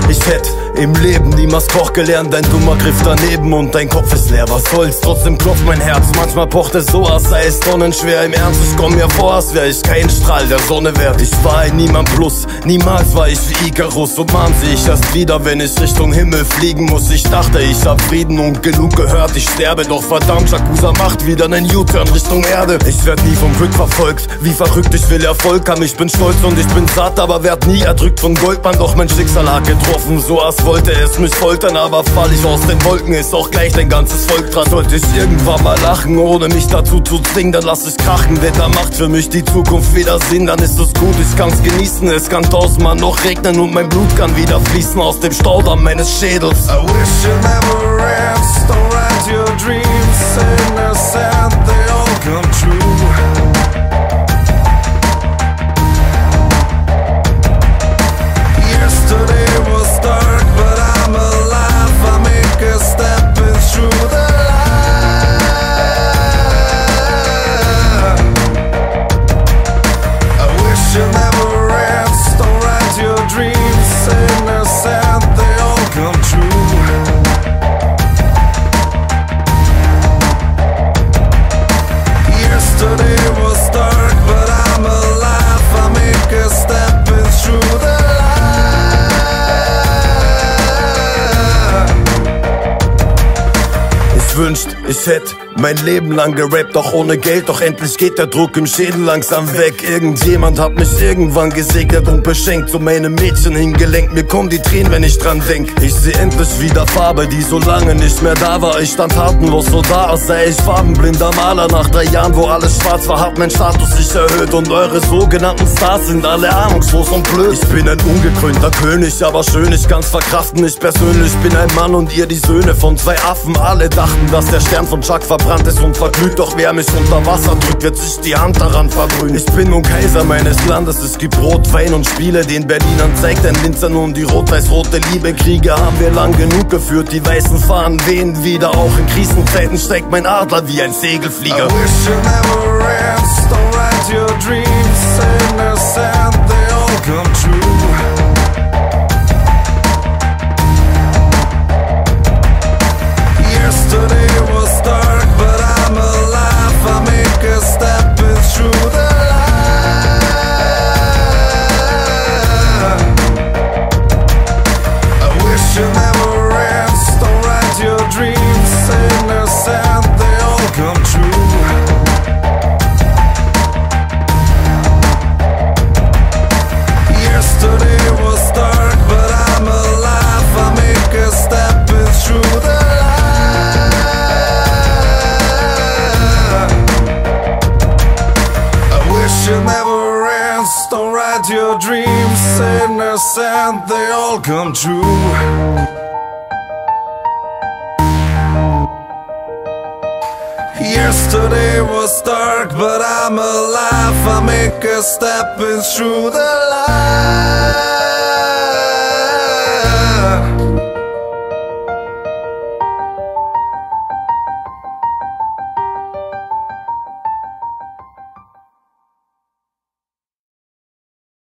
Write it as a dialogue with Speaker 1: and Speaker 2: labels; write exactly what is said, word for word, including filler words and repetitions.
Speaker 1: Ich hätte im Leben niemals Koch gelernt, dein dummer Griff daneben und dein Kopf ist leer, was soll's? Trotzdem klopft mein Herz, manchmal pocht es so, als sei es tonnenschwer. Im Ernst, ich komm mir vor, als wär ich kein Strahl der Sonne wert. Ich war ein Niemand plus, niemals war ich wie Icarus. Und man seh ich erst wieder, wenn ich Richtung Himmel fliegen muss. Ich dachte, ich hab Frieden und genug gehört, ich sterbe. Doch verdammt, Yakuza macht wieder einen U-Turn Richtung Erde. Ich werd nie vom Glück verfolgt, wie verrückt, ich will Erfolg haben. Ich bin stolz und ich bin satt, aber werd nie erdrückt von Goldmann. Doch mein Schicksal hat getroffen, so als wollte es mich foltern. Aber fall ich aus den Wolken, ist auch gleich dein ganzes Volk dran. Sollte ich irgendwann mal lachen, ohne mich dazu zu zwingen, dann lass ich krachen, denn da macht für mich die Zukunft wieder Sinn. Dann ist es gut, ich kann's genießen, es kann tausendmal noch regnen und mein Blut kann wieder fließen aus dem Staudamm meines Schädels.
Speaker 2: I wish you never ends, don't write your dreams, innocent, they all come true. Yesterday was dark, but I'm alive, I make a step in through the light. I wish you never ends, don't write your dreams, innocent, they all come true. Yesterday was dark, but I'm alive, I make a step in through the light.
Speaker 1: Ich wünscht, ich hätt mein Leben lang gerappt, doch ohne Geld. Doch endlich geht der Druck im Schädel langsam weg. Irgendjemand hat mich irgendwann gesegnet und beschenkt, zu meinem Mädchen hingelenkt. Mir kommen die Tränen, wenn ich dran denk. Ich seh endlich wieder Farbe, die so lange nicht mehr da war. Ich stand tatenlos so da, als sei ich farbenblinder Maler. Nach drei Jahren, wo alles schwarz war, hat mein Status sich erhöht. Und eure sogenannten Stars sind alle ahnungslos und blöd. Ich bin ein ungekrönter König, aber schön, ich kann's verkraften. Ich persönlich bin ein Mann und ihr die Söhne von zwei Affen. Alle dachten, dass der Stern von Chuck verbrannt ist und verglüht, doch wer mich unter Wasser drückt, wird sich die Hand daran verbrühen. Ich bin nun Kaiser meines Landes, es gibt Brot, Wein und Spiele. Den Berlinern zeigt ein Winzer nun die rot-weiß-rote Liebe. Kriege haben wir lang genug geführt, die weißen Fahnen wehen wieder. Auch in Krisenzeiten steigt mein Adler wie ein Segelflieger.
Speaker 2: I wish you never ends, don't write your dreams, innocent, they all come true. Yesterday was dark, but I'm alive, I make a step in through the light. I wish you never ends, don't write your dreams, innocent, they all come true. Yesterday was dark, but I'm alive, I make a step in through the light. It never ends, don't write your dreams, innocent, they all come true. Yesterday was dark, but I'm alive, I make a step in through the light.